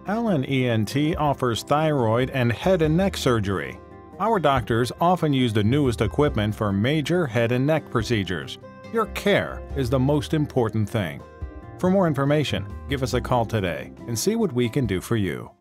Allen ENT offers thyroid and head and neck surgery. Our doctors often use the newest equipment for major head and neck procedures. Your care is the most important thing. For more information, give us a call today and see what we can do for you.